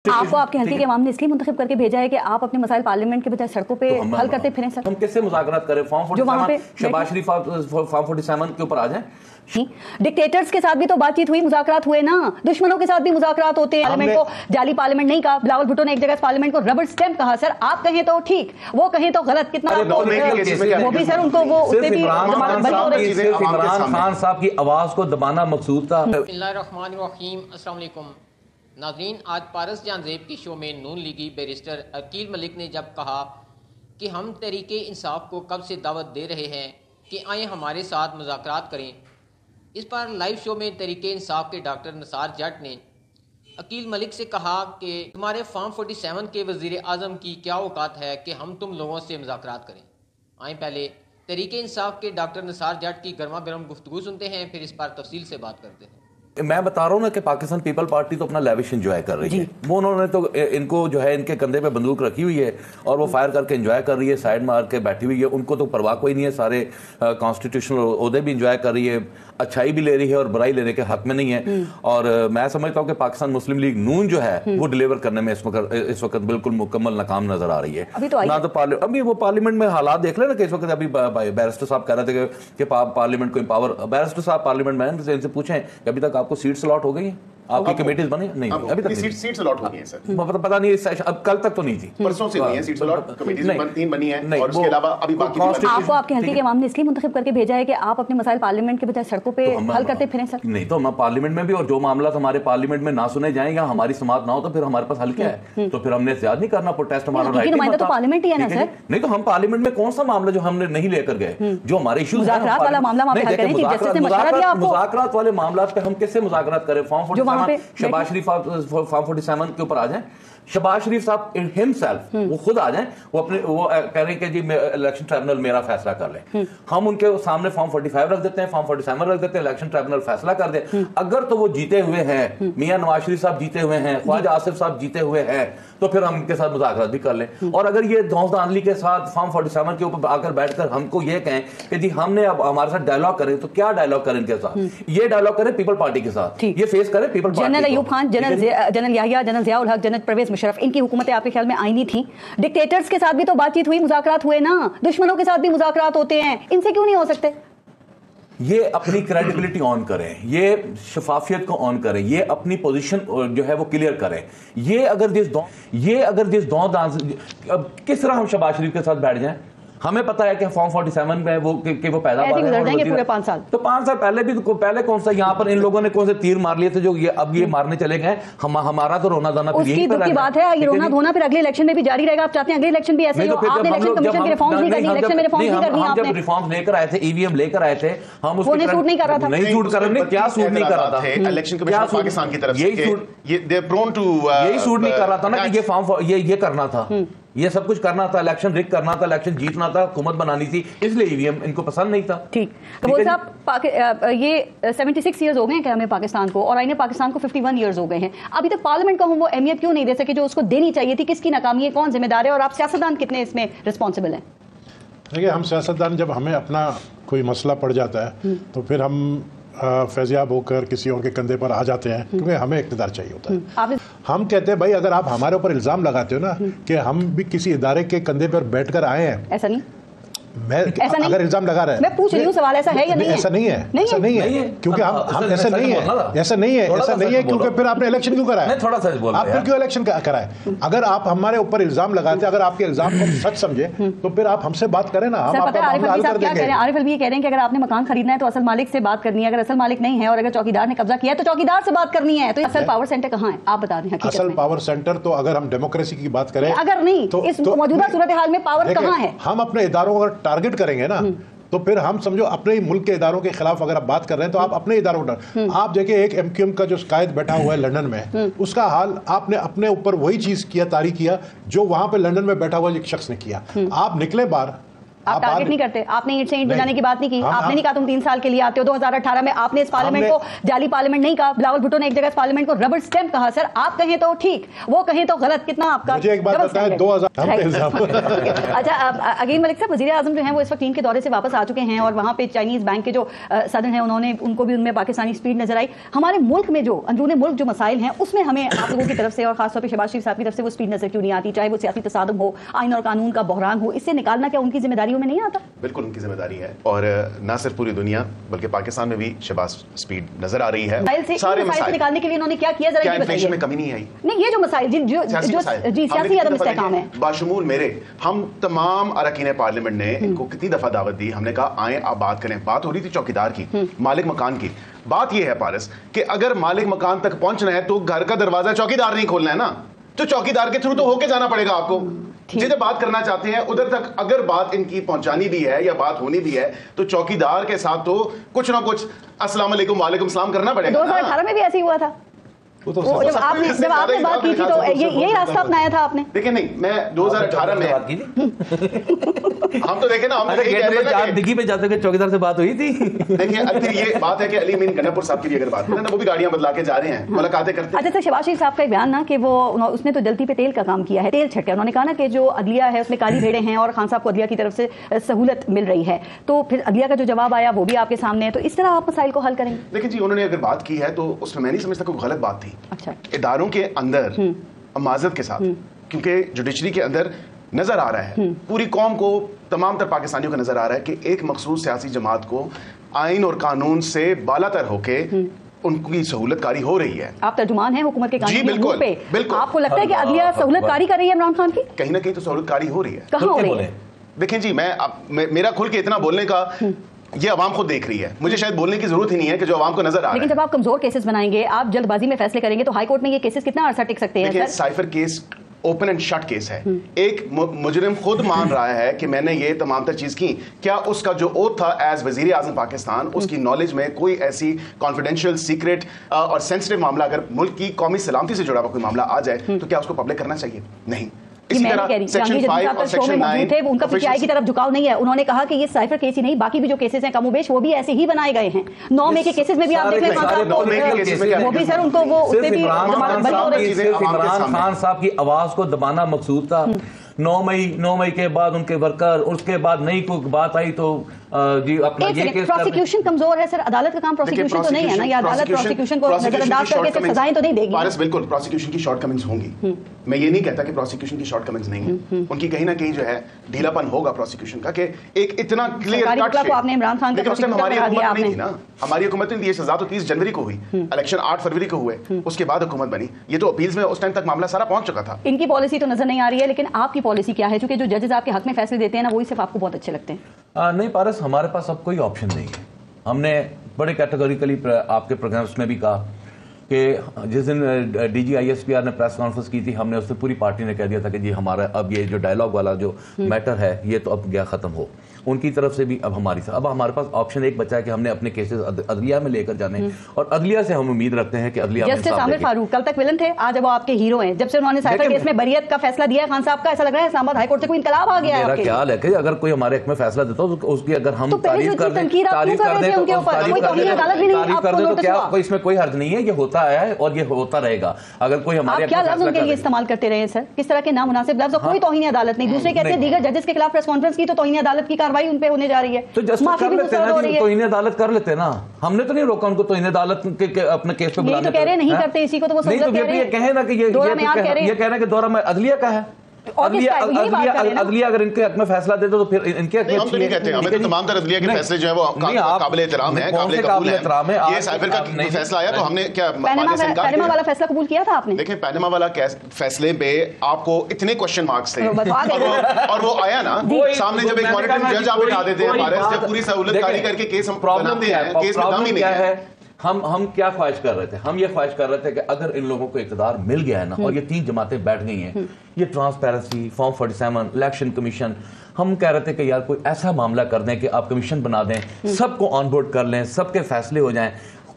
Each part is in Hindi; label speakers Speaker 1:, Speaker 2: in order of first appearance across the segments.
Speaker 1: आपको आपके हल्के के इमाम ने इसलिए मुंतखब करके भेजा है कि आप अपने मसाइल पार्लियामेंट के बजाय सड़कों पे हल करते फिरें। सर
Speaker 2: हम किससे मुज़ाकरात करें? फॉर्म 47 शहबाज शरीफ फॉर्म 47 के ऊपर आ जाएं।
Speaker 1: डिक्टेटर्स के साथ भी तो बातचीत हुई, मुज़ाकरात हुए ना, दुश्मनों के साथ भी मुज़ाकरात होते हैं। पार्लियामेंट को जाली पार्लियामेंट नहीं कहा, बिलावल भुट्टो ने एक जगह पार्लियामेंट को रबर स्टैंप कहा। सर आप कहें तो ठीक, वो कहें तो गलत। कितना वो भी सर उनको वो उससे भी
Speaker 2: इमरान खान साहब की आवाज को दबाना मकसूद था।
Speaker 3: बिस्मिल्लाहिर्रहमानिर्रहीम। अस्सलाम वालेकुम नाज़रीन, आज पारस जान ज़ेब की शो में नून लीगी बैरिस्टर अकील मलिक ने जब कहा कि हम तहरीके इंसाफ को कब से दावत दे रहे हैं कि आए हमारे साथ मुज़ाकरात करें, इस पर लाइव शो में तहरीके इंसाफ के डॉक्टर निसार जट ने अकील मलिक से कहा कि तुम्हारे फॉर्म 47 के वज़ीर आज़म की क्या औकात है कि हम तुम लोगों से मुज़ाकरात करें। आए पहले तहरीके इंसाफ के डॉक्टर निसार जट की गर्मा गर्म गुफ्तगू सुनते हैं, फिर इस पर तफसील से बात करते हैं।
Speaker 2: मैं बता रहा हूँ ना कि पाकिस्तान पीपल पार्टी तो अपना लेविश एंजॉय कर रही है। वो उन्होंने तो इनको जो है इनके कंधे पे बंदूक रखी हुई है और वो फायर करके एंजॉय कर रही है, साइड मार के बैठी हुई है। उनको तो परवाह कोई नहीं है, सारे कॉन्स्टिट्यूशनल ओहदे भी एंजॉय कर रही है, अच्छाई भी ले रही है और बुराई लेने के हक में नहीं है। और मैं समझता हूँ कि पाकिस्तान मुस्लिम लीग नून जो है वो डिलीवर करने में इस वक्त बिल्कुल मुकम्मल नाकाम नजर आ रही है। ना तो अभी वो पार्लियामेंट में हालात देख लेना कि इस वक्त अभी बैरिस्टर साहब कह रहे थे कि पार्लियामेंट को एम्पावर, बैरिस्टर साहब पार्लियामेंट में इनसे पूछें कि अभी तक आपको सीट्स अलॉट हो गई? आपकी कमेटीज बनी नहीं? अभी तक
Speaker 4: सीट्स अलॉट हो गई हैं सर।
Speaker 2: पता नहीं, अब कल तक तो नहीं थी,
Speaker 4: परसों से हुई हैं सीट्स अलॉट। कमेटीज 3 बनी हैं और उसके अलावा अभी बाकी
Speaker 1: आपको आपके हल्के के इमाम ने इसलिए मुंतखब करके भेजा है कि आप अपने मसाइल पार्लियामेंट के बजाय सड़कों पे हल करते फिरें। सर
Speaker 2: नहीं तो हम पार्लियामेंट में भी, और जो मामला हमारे पार्लियामेंट में ना सुने जाएं या हमारी समाअत ना हो तो फिर हमारे पास हल क्या है? तो फिर हमने एहतियात नहीं करना, प्रोटेस्ट हमारा राइट है।
Speaker 1: तो पार्लियामेंट ही है ना सर।
Speaker 2: नहीं तो हम पार्लियामेंट में कौन सा मामला जो हमने नहीं लेकर गए, जो हमारे इश्यूज हैं,
Speaker 1: मुज़ाकरात वाला मामला आप हल करें। चीफ जस्टिस ने मशवरा दिया आपको,
Speaker 2: मुज़ाकरात वाले मामला पे हम किससे मुज़ाकरात करें? फॉर्म 47 शहबाज शरीफ फॉर्म 47 के ऊपर आ जाएं। शहबाज शरीफ साहब हिमसेल्फ वो खुद आ जाएं, वो कह रहे हैं कि जी इलेक्शन ट्राइब्यूनल मेरा फैसला कर ले। हम उनके सामने फॉर्म 45 रख देते हैं, फॉर्म 47 रख देते हैं, इलेक्शन ट्राइब्यूनल फैसला कर दे। अगर तो वो जीते हुए हैं, मियां नवाज शरीफ साहब जीते हुए हैं, ख्वाजा आसिफ साहब जीते हुए हैं, तो फिर हम उनके साथ मुज़ाकरात भी कर लें। और अगर ये दौंसदानली के साथ फॉर्म 47 के ऊपर आकर बैठकर हमको ये कहें कि जी हमने अब हमारे साथ डायलॉग करें, तो क्या डायलॉग करें इनके साथ? ये डायलॉग करें पीपल पार्टी के साथ, ये फेस करें people party.
Speaker 1: General Ayub Khan, general Yahya, general Ziaul Haq, general Parvez Musharraf, इनकी हुकूमतें आपके ख्याल में आईनी थी? डिक्टेटर्स के साथ भी तो बातचीत हुई, मुज़ाकरात हुए ना, दुश्मनों के साथ भी मुज़ाकरात होते हैं, इनसे क्यों नहीं हो सकते?
Speaker 2: ये अपनी क्रेडिबिलिटी ऑन करें, ये शफाफियत को ऑन करें, ये अपनी पोजीशन जो है वो क्लियर करें। ये अगर जिस किस तरह हम शहबाज शरीफ के साथ बैठ जाएं? हमें पता है कि फॉर्म 47 में वो पैदा हुआ है
Speaker 1: पूरे 5 साल,
Speaker 2: तो 5 साल पहले भी पहले कौन सा यहाँ पर इन लोगों ने कौन से तीर मार लिए थे जो अब ये मारने चले गए? हमारा तो रोना धोना
Speaker 1: उसकी दुख की बात है। ये रोना धोना फिर अगले इलेक्शन में भी जारी रहेगा। आप चाहते हैं अगले इलेक्शन भी ऐसे ही हो? आपने इलेक्शन कमीशन के रिफॉर्म्स नहीं करनी, इलेक्शन में रिफॉर्म्स नहीं करनी आपने।
Speaker 2: जब रिफॉर्म्स लेकर आए थे, ईवीएम लेकर आए थे, हम
Speaker 1: उसको सूट नहीं कर रहा था।
Speaker 2: नहीं सूट कर रहे, क्या सूट नहीं कर रहा था?
Speaker 4: इलेक्शन कमीशन पाकिस्तान की तरफ से
Speaker 2: यही सूट नहीं कर रहा था ना कि ये फॉर्म ये करना था, ये सब कुछ करना था, इलेक्शन रिग करना था, इलेक्शन जीतना था, हुकूमत बनानी थी, इसलिए ईवीएम इनको पसंद नहीं था।
Speaker 1: ठीक कबूल साहब, ये 76 ईयर्स हो गए हैं क्या हमें पाकिस्तान को, और आईने पाकिस्तान को 51 ईयर्स हो गए हैं। अभी तक पार्लियामेंट को हम वो अहमियत क्यों नहीं दे सके जो उसको देनी चाहिए थी? किसकी नाकामी है, कौन जिम्मेदार है, और आप सियासतदान कितने इसमें रिस्पॉन्सिबल हैं?
Speaker 5: देखिए, हम सियासतदान जब हमें अपना कोई मसला पड़ जाता है तो फिर हम फैज़याब होकर किसी और के कंधे पर आ जाते हैं, क्योंकि हमें इक़्तिदार चाहिए होता है। हम कहते हैं भाई, अगर आप हमारे ऊपर इल्ज़ाम लगाते हो ना कि हम भी किसी इदारे के कंधे पर बैठकर आए हैं,
Speaker 1: ऐसा नहीं,
Speaker 5: मैं अगर इल्जाम लगा रहा है,
Speaker 1: मैं पूछ रही हूँ, सवाल ऐसा है या नहीं?
Speaker 5: ऐसा नहीं है, ऐसा नहीं है, क्योंकि हम ऐसा नहीं है, ऐसा नहीं है, ऐसा नहीं है, क्योंकि फिर आपने इलेक्शन क्यों कराया?
Speaker 2: थोड़ा सा बोल,
Speaker 5: आप फिर क्यों इलेक्शन कराए? अगर आप हमारे ऊपर इल्जाम लगाते, अगर आपके इल्जाम को सच समझे, तो फिर आप हमसे बात करें ना, हम आपका मामला हल कर देंगे।
Speaker 1: आरिफ अलवी ये कह रहे हैं कि अगर आपने मकान खरीदना है तो असल मालिक से बात करनी है, अगर असल मालिक नहीं है और अगर चौकीदार ने कब्जा किया है तो चौकीदार से बात करनी है। तो असल पावर सेंटर कहाँ है, आप बता दें।
Speaker 5: असल पावर सेंटर तो अगर हम डेमोक्रेसी की बात करें,
Speaker 1: अगर नहीं तो इस मौजूदा सूरत हाल में पावर कहाँ है?
Speaker 5: हम अपने इदारों को अगर टारगेट करेंगे ना, तो फिर हम समझो अपने ही मुल्क के इदारों के खिलाफ अगर आप बात कर रहे हैं तो आप अपने इदारों को आप देखिए, एक एमक्यूएम का जो कायद बैठा हुआ है लंदन में, उसका हाल आपने अपने ऊपर वही चीज किया, तारी किया जो वहां पे लंदन में बैठा हुआ एक शख्स ने किया। आप निकले बाहर,
Speaker 1: आप टारगेट नहीं करते, आपने ईंट से ईंट बजाने की बात नहीं की, आपने नहीं कहा तुम 3 साल के लिए आते हो। 2018 में आपने इस पार्लियामेंट को जाली पार्लियामेंट नहीं कहा, बिलावल भुट्टो ने एक जगह इस पार्लियामेंट को रबर स्टैम्प कहा। सर आप कहें तो ठीक, वो कहें तो गलत, कितना आपका
Speaker 5: मुझे एक बात बताएं, 2000
Speaker 1: अच्छा अकील मलिक साहब, वज़ीर आज़म जो हैं वो इस वक्त चीन के दौरे से वापस आ चुके हैं और वहाँ पे चाइनीज बैंक के जो सदर हैं उन्होंने उनको भी उनमें पाकिस्तानी स्पीड नजर आई। हमारे मुल्क में जो अंदरूनी मुल्क जो मसाइल हैं उसमें हमें आप लोगों की तरफ से और खासतौर पर शहबाज शरीफ साहब की तरफ से वो स्पीड नजर क्यों नहीं आती, चाहे वो सियासी तसादुम हो, आइन और कानून का बहरान हो, इससे निकालना क्या उनकी जिम्मेदारियों में नहीं आता?
Speaker 4: बिल्कुल उनकी जिम्मेदारी है और ना सिर्फ पूरी दुनिया बल्कि पाकिस्तान में भी शहबाज स्पीड नजर आ रही है। सारे मसाइल
Speaker 1: निकालने के लिए उन्होंने क्या किया, जरा
Speaker 4: इन्फ्लेशन में कमी नहीं आई?
Speaker 1: नहीं, ये जो मसाइल जो सियासी अदम इस्तेहकाम है,
Speaker 4: बाशमूल मेरे हम तमाम अरकान पार्लियामेंट ने इनको कितनी दफा दावत दी, हमने कहा आए आप बात करें। बात हो रही थी चौकीदार की, मालिक मकान की। बात यह है पारस कि अगर मालिक मकान तक पहुंचना है तो घर का दरवाजा चौकीदार नहीं खोलना है ना, तो चौकीदार के थ्रू तो होके जाना पड़ेगा आपको। जिधर बात करना चाहते हैं उधर तक अगर बात इनकी पहुंचानी भी है या बात होनी भी है तो चौकीदार के साथ तो कुछ ना कुछ अस्सलाम वालेकुम वालेकुम सलाम करना पड़ेगा।
Speaker 1: 2018 में भी ऐसे ही हुआ था, जब आपने बात की थी तो यही रास्ता अपनाया था आपने।
Speaker 4: देखिए नहीं, मैं 2018 में बात की थी। हम तो देखे ना, हम
Speaker 2: दिग्गी पे जाते हुए चौकीदार से बात हुई थी।
Speaker 4: देखिए फिर ये बात है कि अली मीन गन्नापुर साहब की भी अगर बात करें ना, वो भी गाड़ियां बदला के जा रहे हैं, मुलाकातें करते हैं।
Speaker 1: अच्छा सर, शहबाज शरीफ साहब का बयान ना कि वो उसने तो जलती पे तेल का काम किया है, तेल छटका। उन्होंने कहा ना कि जो अदलिया है उसमें काली भेड़ें हैं और खान साहब को अदलिया की तरफ से सहूलत मिल रही है, तो फिर अदलिया का जो जवाब आया वो भी आपके सामने है, तो इस तरह आप मसाइल को हल करेंगे?
Speaker 4: देखिए जी, उन्होंने अगर बात की है तो उसमें मैं नहीं समझता कोई गलत बात थी।
Speaker 1: अच्छा,
Speaker 4: इदारों के अंदर माजरत के साथ, क्योंकि जुडिशरी के अंदर नजर आ रहा है पूरी कौम को, तमाम तर पाकिस्तानियों को नजर आ रहा है कि एक मखसूस सियासी जमात को आइन और कानून से बालातर होके उनकी सहूलतकारी हो रही है।
Speaker 1: आप तर्जुमान हैं हुकूमत के कानून
Speaker 4: बिल्कुल,
Speaker 1: पे,
Speaker 4: बिल्कुल।
Speaker 1: आपको लगता है कि अदलिया सहूलतकारी कर रही है इमरान खान की?
Speaker 4: कहीं ना कहीं तो सहूलतकारी हो रही है।
Speaker 1: कहाँ हो रही है?
Speaker 4: देखें जी, मेरा खुल के इतना बोलने का ये अवाम खुद देख रही है, मुझे शायद बोलने की जरूरत ही नहीं है कि जो अवाम को नजर आ रहा है।
Speaker 1: लेकिन जब आप कमजोर केसेस बनाएंगे, आप जल्दबाजी में फैसले करेंगे, तो हाई कोर्ट में ये केसेस कितना अरसा टिक सकते हैं?
Speaker 4: Cipher case open and shut case है। एक मुजरिम खुद मान रहा है कि मैंने ये तमाम तर चीज की, क्या उसका जो ओथ था एज वजीर आजम पाकिस्तान, उसकी नॉलेज में कोई ऐसी कॉन्फिडेंशियल, सीक्रेट और सेंसिटिव मामला, अगर मुल्क की कौमी सलामती से जुड़ा हुआ कोई मामला आ जाए तो क्या उसको पब्लिक करना चाहिए? नहीं। इसी तरह सेक्शन 5 और सेक्शन 9
Speaker 1: उनका पीटीआई की तरफ झुकाव नहीं है। उन्होंने कहा कि ये साइफर केस ही नहीं, बाकी भी जो केसेस हैं कमोबेश वो भी ऐसे ही बनाए गए हैं। 9 मई के केसेस में भी आप देख लें, वो भी सर उनको वो उसमें भी
Speaker 2: इमरान खान साहब की आवाज को दबाना मकसूद था। 9 मई के बाद उनके वर्कर, उसके बाद नई कोई बात आई तो जी अपना ये केस
Speaker 1: प्रोसिक्यूशन कमजोर है सर। अदालत का काम प्रोसिक्यूशन तो नहीं है ना, या अदालत प्रोसिक्यूशन को नजरअंदाज करके सिर्फ सजाएं तो नहीं देगी।
Speaker 4: पारस बिल्कुल प्रोसिक्यूशन की शॉर्टकमिंग्स होंगी, मैं ये नहीं कहता कि प्रोसिक्यूशन की शॉर्टकमिंग्स नहीं है, उनकी कहीं ना कहीं जो है ढीलापन होगा प्रोसिक्यूशन का, कि एक इतना क्लियर कट
Speaker 1: को आपने इमरान खान का
Speaker 4: हमारी हुकूमत नहीं थी ना, हमारी हुकूमत ने दी सजा तो 30 जनवरी को हुई, इलेक्शन 8 फरवरी को हुए, उसके बाद हुकूमत बनी। ये तो अपील्स में उस टाइम तक मामला सारा पहुंच चुका था।
Speaker 1: इनकी पॉलिसी तो नजर नहीं आ रही है, लेकिन आपकी पॉलिसी क्या है? क्योंकि जो जजेस आपके हक में फैसले देते हैं ना, वही सिर्फ आपको बहुत अच्छे लगते हैं।
Speaker 2: नहीं पारस, हमारे पास अब कोई ऑप्शन नहीं है। हमने बड़े कैटेगोरिकली आपके प्रोग्राम्स में भी कहा कि जिस दिन DGISPR ने प्रेस कॉन्फ्रेंस की थी, हमने उससे पूरी पार्टी ने कह दिया था कि जी हमारा अब ये जो डायलॉग वाला जो मैटर है ये तो अब गया खत्म हो। उनकी तरफ से भी अब हमारे पास ऑप्शन एक बचा है कि हमने अपने केसेस अदलिया में लेकर जाने, और अदलिया से हम उम्मीद रखते हैं कि अदलिया
Speaker 1: जस्टिस आमिर फारूक कल तक विलन थे, आज वो आपके हीरो हैं। जब से उन्होंने साइफर केस में बरियत का फैसला दिया है खान साहब का, ऐसा लग रहा है इस्लामाबाद हाई कोर्ट से कोई इनकलाब आ गया है।
Speaker 2: मेरा ख्याल है कि अगर कोई हमारे हक में फैसला देता हो तो उसकी अगर हम तारीफ कर दें तो क्या इसमें कोई हर्ज नहीं है। ये होता आया है और ये होता रहेगा। अगर कोई हमारे
Speaker 1: क्या लफ्ज उनके लिए इस्तेमाल करते रहे सर, किस तरह के नामुनासिब लफ्ज? कोई तौहीन अदालत नहीं। दूसरे कहते हैं दीगर जजेस के खिलाफ प्रेस कॉन्फ्रेंस की तो तौहीन अदालत की कार्रवाई उन पे होने जा रही है,
Speaker 2: तो माफी भी तौहीन अदालत कर लेते ना। हमने तो नहीं रोका उनको तौहीन अदलत के अपने केस पे बुलाने।
Speaker 1: तो कह रहे नहीं करते इसी को, तो वो
Speaker 2: नहीं तो ये कहे ना कि ये कहना कि दौरा में अदलिया का है। अदलिया अगर इनके हक में फैसला दे तो फिर इनके हक में
Speaker 4: हम तो नहीं कहते, हमें तो तमाम तरह अदलिया के फैसले जो है वो काबिल एहतराम है, काबिल कबूल है। ये साइफर का फैसला आया तो हमने क्या
Speaker 1: पैनामा वाला फैसला कबूल किया था आपने?
Speaker 4: देखिए पैनामा वाला फैसले पे आपको इतने क्वेश्चन मार्क्स थे और वो आया ना सामने, जब एक मॉनिटरिंग जज आप बिठा देते हैं, जब पूरी सहूलतकारी करके केस हम बनाते हैं, केस में दम ही नहीं है।
Speaker 2: हम क्या ख्वाहिश कर रहे थे? हम ये ख्वाहिश कर रहे थे कि अगर इन लोगों को इक़्तिदार मिल गया है ना, और ये 3 जमातें बैठ गई हैं, ये ट्रांसपेरेंसी, फॉर्म 47, इलेक्शन कमीशन, हम कह रहे थे कि यार कोई ऐसा मामला कर दें कि आप कमीशन बना दें, सबको ऑन बोर्ड कर लें, सबके फैसले हो जाएं,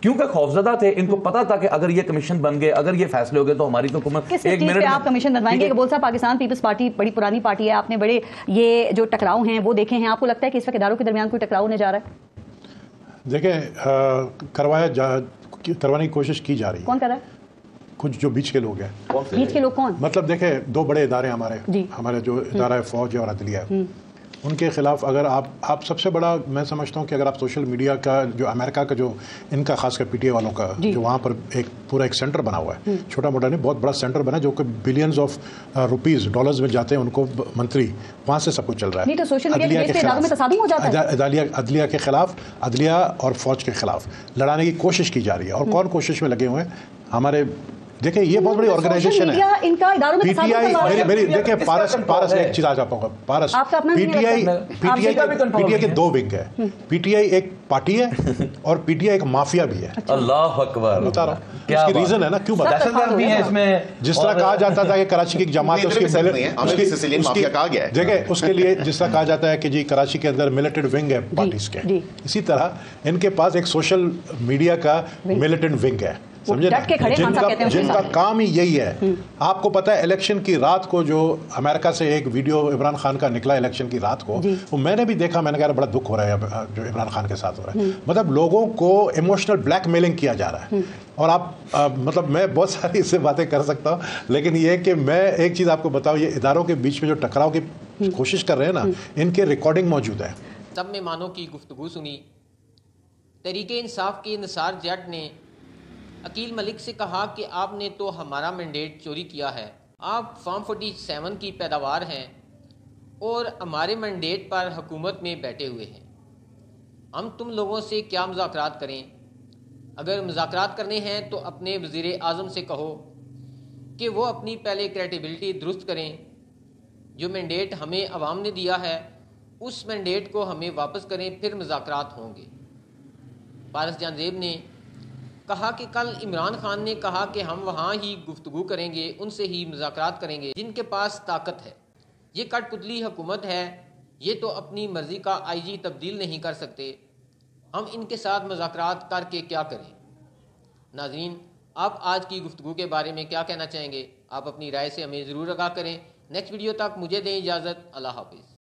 Speaker 2: क्योंकि खौफजदा थे, इनको पता था कि अगर ये कमीशन बन गए, अगर ये फैसले हो गए तो हमारी तो हुकूमत
Speaker 1: किस चीज पे आप कमीशन बनवाएंगे? बोल साहब, पाकिस्तान पीपल्स पार्टी बड़ी पुरानी पार्टी है, आपने बड़े ये जो टकराव हैं वो देखे हैं, आपको लगता है कि इस वक्त इदारों के दरमियान कोई टकराव होने जा रहा है?
Speaker 5: देखें, करवाने की कोशिश की जा रही है।
Speaker 1: कौन कर रहा है?
Speaker 5: कुछ जो बीच के लोग हैं।
Speaker 1: बीच के लोग कौन?
Speaker 5: मतलब देखें, दो बड़े इदारे हमारे जो इदारा है फौज और अदलिया, उनके खिलाफ अगर आप सबसे बड़ा मैं समझता हूँ कि अगर आप सोशल मीडिया का जो अमेरिका का जो इनका खासकर पीटीआई वालों का जो वहाँ पर एक पूरा एक सेंटर बना हुआ है, छोटा मोटा नहीं बहुत बड़ा सेंटर बना है, जो कि बिलियंस ऑफ रुपीस डॉलर्स में जाते हैं उनको मंत्री, वहाँ से सब कुछ चल रहा है।
Speaker 1: नहीं तो सोशल मीडिया के इदारों में तसादुम हो जाता है।
Speaker 5: अदलिया के खिलाफ, अदलिया और फौज के खिलाफ लड़ाने की कोशिश की जा रही है। और कौन कोशिश में लगे हुए हैं? हमारे देखिए ये बहुत बड़ी ऑर्गेनाइजेशन है पीटीआई। मेरी देखिए पारस एक चीज आ जाता हूँ, पारस पीटीआई के दो विंग है। पीटीआई एक पार्टी है और पीटीआई एक माफिया भी है।
Speaker 2: अल्लाह अकबर,
Speaker 5: बता रहा हूँ इसकी रीजन है ना क्यों
Speaker 2: भी है इसमें।
Speaker 5: जिस तरह कहा जाता था कि कराची की एक जमात उसकी देखिए उसके लिए जिस तरह कहा जाता है कि जी कराची के अंदर मिलिटेंट विंग है पार्टीज के, इसी तरह इनके पास एक सोशल मीडिया का मिलिटेंट विंग है, समझे ना, जिनका काम ही यही है। आपको पता है इलेक्शन की रात को जो अमेरिका से एक वीडियो इमरान खान का निकला इलेक्शन की रात को, वो मैंने भी देखा, मैंने कहा बड़ा दुख हो रहा है जो इमरान खान के साथ हो रहा है। मतलब लोगों को इमोशनल ब्लैकमेलिंग किया जा रहा है। और आप मतलब मैं बहुत सारी इससे बातें कर सकता हूँ, लेकिन ये कि मैं एक चीज़ आपको बताऊँ, ये इदारों के बीच में जो टकराव की कोशिश कर रहे हैं ना, इनके रिकॉर्डिंग मौजूद है।
Speaker 3: सब मेहमानों की गुफ्तगू सुनी। तहरीके इंसाफ के निसार जट ने अकील मलिक से कहा कि आपने तो हमारा मैंडेट चोरी किया है, आप फॉर्म 47 की पैदावार हैं और हमारे मैंडेट पर हुकूमत में बैठे हुए हैं। हम तुम लोगों से क्या मुज़ाकरात करें? अगर मुज़ाकरात करने हैं तो अपने वज़ीर आज़म से कहो कि वो अपनी पहले क्रेडिबिलिटी दुरुस्त करें। जो मैंडेट हमें अवाम ने दिया है उस मैंडेट को हमें वापस करें, फिर मुज़ाकरात होंगे। पारस जानजेब ने कहा कि कल इमरान खान ने कहा कि हम वहाँ ही गुफ्तगू करेंगे, उनसे ही मुज़ाकरात करेंगे जिनके पास ताकत है। ये कठपुतली हुकूमत है, ये तो अपनी मर्ज़ी का आईजी तब्दील नहीं कर सकते, हम इनके साथ मुज़ाकरात करके क्या करें? नाज़रीन, आप आज की गुफ्तगू के बारे में क्या कहना चाहेंगे? आप अपनी राय से हमें ज़रूर आगाह करें। नेक्स्ट वीडियो तक मुझे दें इजाज़त। अल्लाह हाफ़िज़।